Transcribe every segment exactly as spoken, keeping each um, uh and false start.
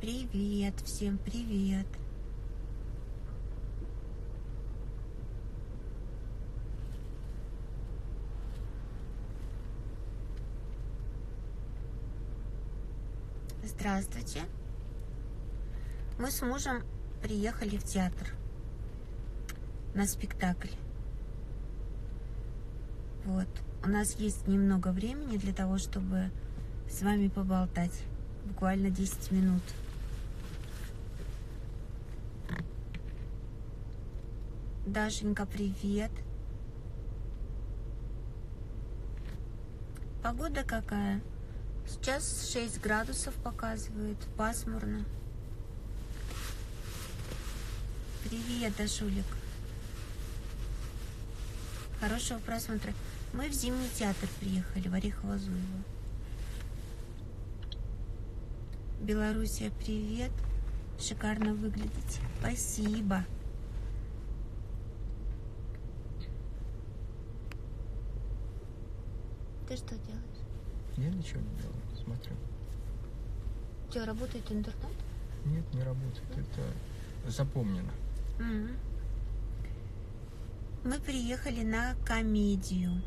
Привет, всем привет. Здравствуйте. Мы с мужем приехали в театр на спектакль. Вот. У нас есть немного времени для того, чтобы с вами поболтать. Буквально десять минут. Дашенька, привет. Погода какая? Сейчас шесть градусов показывает, пасмурно. Привет, Дашулик. Хорошего просмотра. Мы в Зимний театр приехали, в Орехово-Зуево. Белоруссия, привет. Шикарно выглядите. Спасибо. Ты что делаешь? Я ничего не делаю, смотрю. У тебя работает интернет? Нет, не работает. Это запомнено. Mm-hmm. Мы приехали на комедию.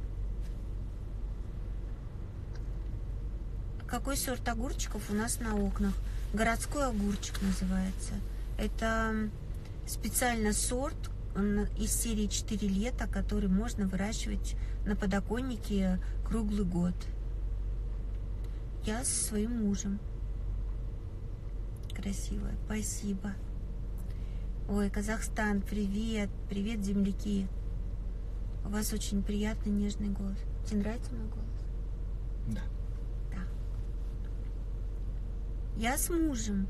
Какой сорт огурчиков у нас на окнах? Городской огурчик называется. Это специально сорт из серии четыре лета, который можно выращивать на подоконнике круглый год. Я со своим мужем. Красиво, спасибо. Ой, Казахстан, привет, привет, земляки. У вас очень приятный, нежный голос. Тебе нравится мой голос? Да. Да. Я с мужем.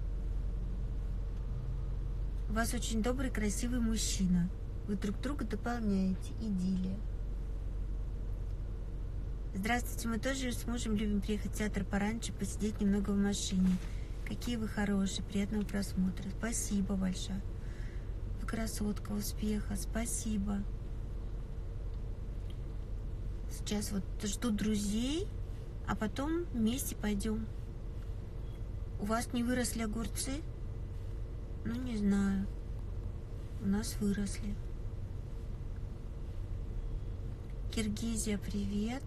У вас очень добрый, красивый мужчина. Вы друг друга дополняете. Идиллия. Здравствуйте, мы тоже с мужем любим приехать в театр пораньше, посидеть немного в машине. Какие вы хорошие, приятного просмотра. Спасибо большое. Вы красотка, успеха, спасибо. Сейчас вот жду друзей, а потом вместе пойдем. У вас не выросли огурцы? Ну, не знаю. У нас выросли. Киргизия, привет.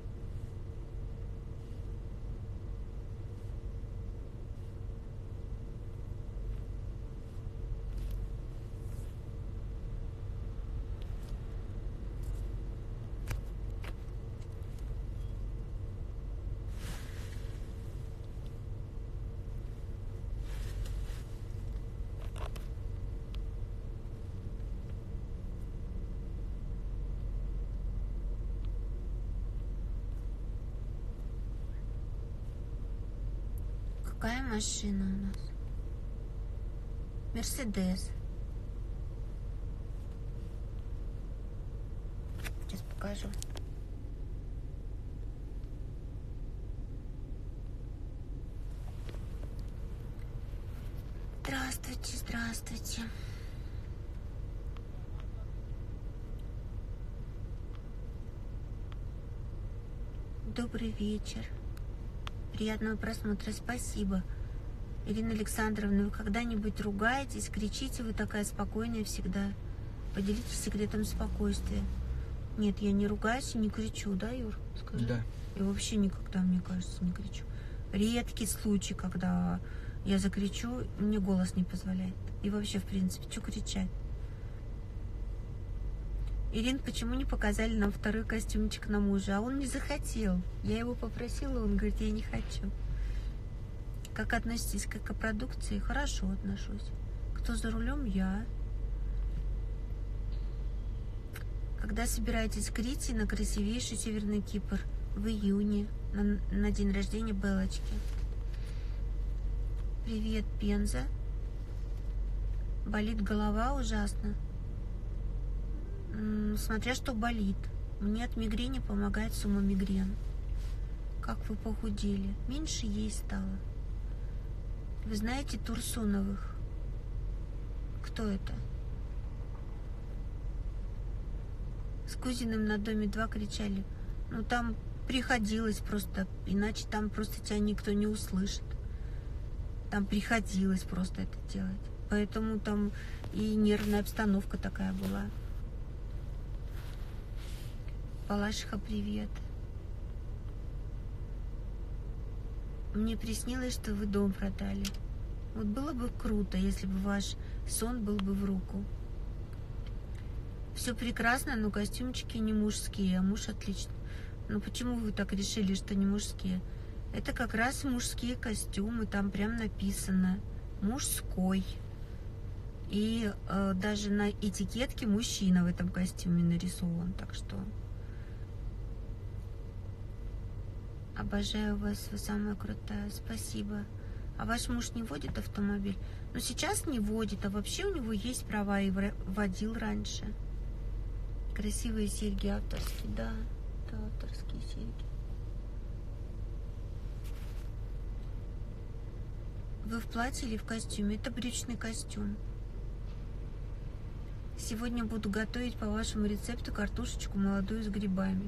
Какая машина у нас? Мерседес. Сейчас покажу. Здравствуйте, здравствуйте. Добрый вечер. Приятного просмотра, спасибо. Ирина Александровна, вы когда-нибудь ругаетесь, кричите, вы такая спокойная всегда. Поделитесь секретом спокойствия. Нет, я не ругаюсь и не кричу, да, Юр? Скажи. Да. Я вообще никогда, мне кажется, не кричу. Редкий случай, когда я закричу, мне голос не позволяет. И вообще, в принципе, что кричать? Ирин, почему не показали нам второй костюмчик на мужа? А он не захотел. Я его попросила, он говорит, я не хочу. Как относитесь к экопродукции? Хорошо отношусь. Кто за рулем? Я. Когда собираетесь к Рите на красивейший Северный Кипр? В июне, на, на день рождения Белочки. Привет, Пенза. Болит голова ужасно. Смотря что болит. Мне от мигрени помогает сумомигрен. Как вы похудели. Меньше есть стало. Вы знаете Турсуновых? Кто это? С Кузиным на Доме два кричали. Ну там приходилось просто, иначе там просто тебя никто не услышит. Там приходилось просто это делать. Поэтому там и нервная обстановка такая была. Палашиха, привет. Мне приснилось, что вы дом продали. Вот было бы круто, если бы ваш сон был бы в руку. Все прекрасно, но костюмчики не мужские, а муж отлично. Но почему вы так решили, что не мужские? Это как раз мужские костюмы, там прям написано мужской. И э, даже на этикетке мужчина в этом костюме нарисован, так что обожаю вас, вы самая крутая, спасибо. А ваш муж не водит автомобиль? Ну, сейчас не водит, а вообще у него есть права и водил раньше. Красивые серьги авторские, да, это авторские серьги. Вы в платье или в костюме? Это брючный костюм. Сегодня буду готовить по вашему рецепту картошечку молодую с грибами.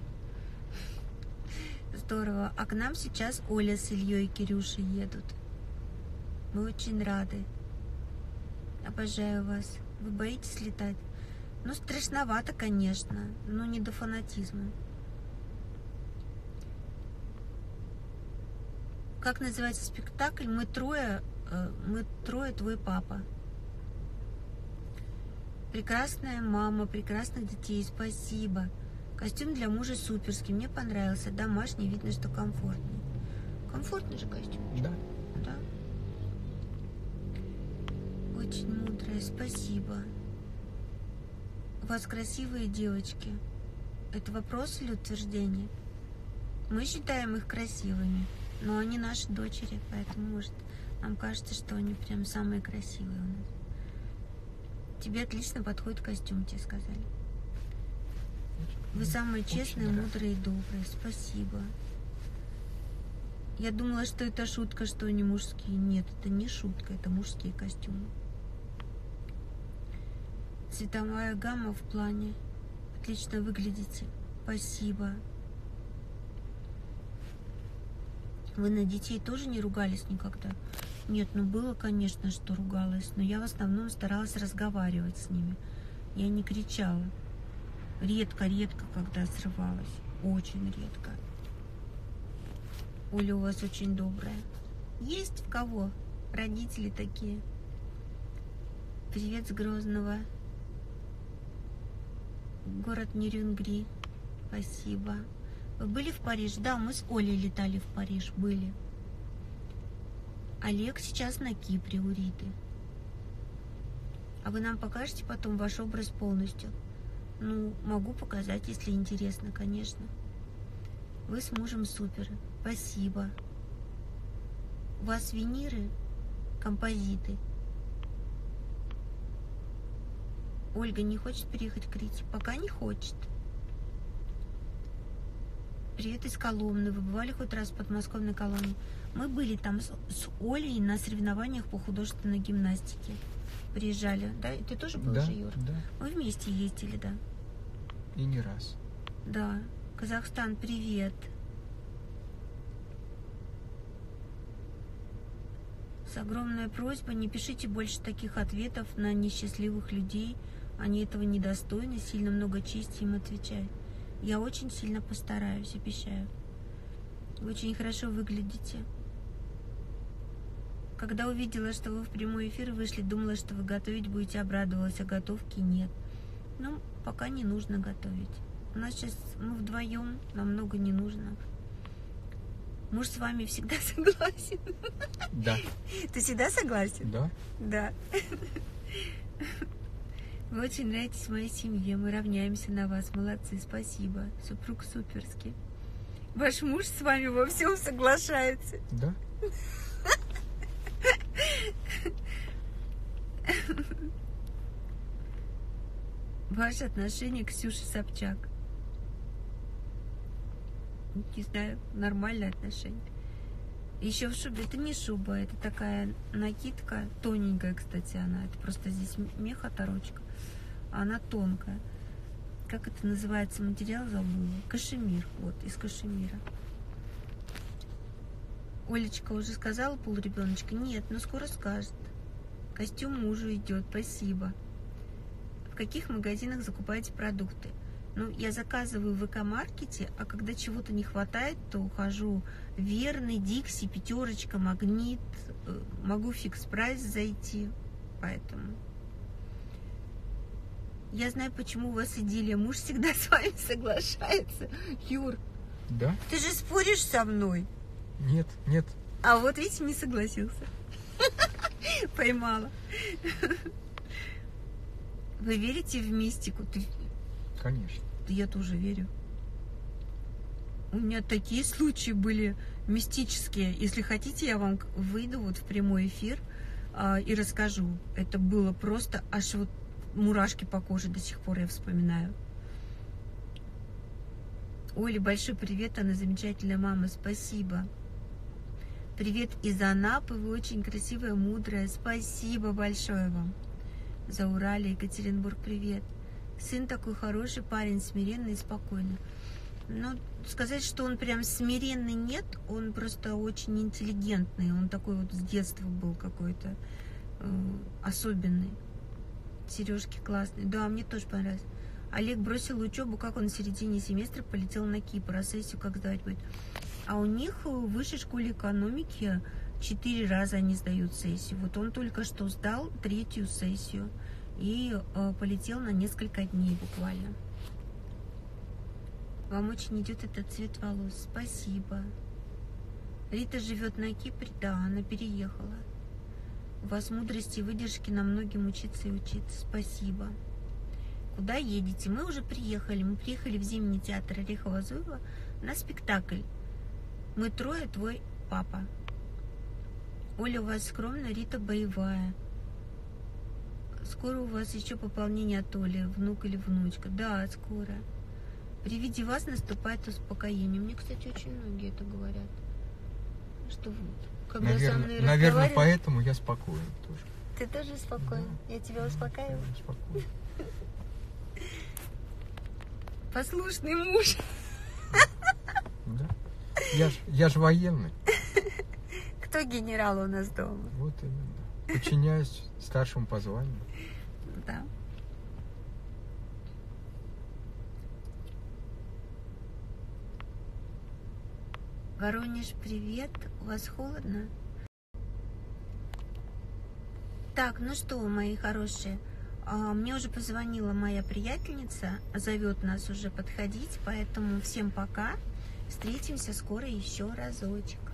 Здорово. А к нам сейчас Оля с Ильей и Кирюшей едут. Мы очень рады. Обожаю вас. Вы боитесь летать? Ну, страшновато, конечно, но не до фанатизма. Как называется спектакль? Мы трое, э, мы трое, твой папа. Прекрасная мама, прекрасных детей, спасибо. Костюм для мужа суперский, мне понравился. Домашний, видно, что комфортный. Комфортный же костюм. Да. Да. Очень мудрая, спасибо. У вас красивые девочки. Это вопрос или утверждение? Мы считаем их красивыми, но они наши дочери, поэтому, может, нам кажется, что они прям самые красивые у нас. Тебе отлично подходит костюм, тебе сказали. Вы самые честные, мудрые и добрые. Спасибо. Я думала, что это шутка, что они мужские. Нет, это не шутка, это мужские костюмы. Цветовая гамма в плане. Отлично выглядите. Спасибо. Вы на детей тоже не ругались никогда? Нет, ну было, конечно, что ругалась, но я в основном старалась разговаривать с ними. Я не кричала. Редко-редко, когда срывалась. Очень редко. Оля у вас очень добрая. Есть в кого? Родители такие. Привет с Грозного. Город Нерюнгри. Спасибо. Вы были в Париж? Да, мы с Олей летали в Париж. Были. Олег сейчас на Кипре у Риты. А вы нам покажете потом ваш образ полностью? Ну, могу показать, если интересно, конечно. Вы с мужем супер. Спасибо. У вас виниры, композиты. Ольга не хочет переехать к Рите? Пока не хочет. Привет из Коломны. Вы бывали хоть раз в подмосковной колонии? Мы были там с, с Олей на соревнованиях по художественной гимнастике. Приезжали. Да? Ты тоже был, да, же, Юр? Да. Мы вместе ездили, да. И не раз. Да. Казахстан, привет. С огромная просьба, не пишите больше таких ответов на несчастливых людей. Они этого недостойны, сильно много чести им отвечать. Я очень сильно постараюсь, обещаю. Вы очень хорошо выглядите. Когда увидела, что вы в прямой эфир вышли, думала, что вы готовить будете, обрадовалась, а готовки нет. Ну, пока не нужно готовить. У нас сейчас мы вдвоем, нам много не нужно. Муж с вами всегда согласен. Да. Ты всегда согласен? Да. Да. Вы очень нравитесь моей семье, мы равняемся на вас, молодцы, спасибо. Супруг суперский. Ваш муж с вами во всем соглашается. Да. Ваше отношение к Ксюше Собчак? Не знаю, нормальное отношение. Еще в шубе. Это не шуба, это такая накидка, тоненькая, кстати, она. Это просто здесь мех, оторочка. А она тонкая. Как это называется материал, забыла? Кашемир. Вот, из кашемира. Олечка уже сказала полуребеночка? Нет, но скоро скажет. Костюм мужу идет, спасибо. В каких магазинах закупаете продукты? Ну, я заказываю в эко-маркете, а когда чего-то не хватает, то ухожу в Верный, Дикси, Пятерочка, Магнит. Могу в Фикс Прайс зайти, поэтому... Я знаю, почему у вас идиллия. Муж всегда с вами соглашается. Юр, Да? ты же споришь со мной. Нет, нет. А вот, видите, не согласился. Поймала. Вы верите в мистику? Ты... Конечно. Я тоже верю. У меня такие случаи были мистические. Если хотите, я вам выйду вот в прямой эфир а, и расскажу. Это было просто аж вот мурашки по коже до сих пор я вспоминаю. Оле, большой привет, она замечательная мама, спасибо. Привет из Анапы, вы очень красивая, мудрая, спасибо большое вам. За Урале, Екатеринбург, привет. Сын такой хороший парень, смиренный и спокойный. Ну, сказать, что он прям смиренный, нет, он просто очень интеллигентный, он такой вот с детства был какой-то э, особенный. Сережки классные, да, мне тоже понравилось. Олег бросил учебу, как он в середине семестра полетел на Кипр, а сессию как сдавать будет? А у них в высшей школе экономики четыре раза они сдают сессию. Вот он только что сдал третью сессию и э, полетел на несколько дней буквально. Вам очень идет этот цвет волос. Спасибо. Рита живет на Кипре, да, она переехала. У вас мудрости и выдержки на многим учиться и учиться. Спасибо. Куда едете? Мы уже приехали. Мы приехали в Зимний театр Орехово-Зуево на спектакль. Мы трое, твой папа. Оля у вас скромная, Рита боевая. Скоро у вас еще пополнение от Оли, внук или внучка. Да, скоро. При виде вас наступает успокоение. Мне, кстати, очень многие это говорят. Что когда Наверное, со мной наверное, разговаривают... поэтому я спокоен тоже. Ты тоже спокоен? Да. Я тебя успокаиваю? Я спокоен. Послушный муж. Да? Я ж, я ж военный. Кто генерал у нас дома? Вот именно. Подчиняюсь старшему по званию. Да. Воронеж, привет. У вас холодно? Так, ну что, мои хорошие, мне уже позвонила моя приятельница, зовет нас уже подходить, поэтому всем пока. Встретимся скоро еще разочек.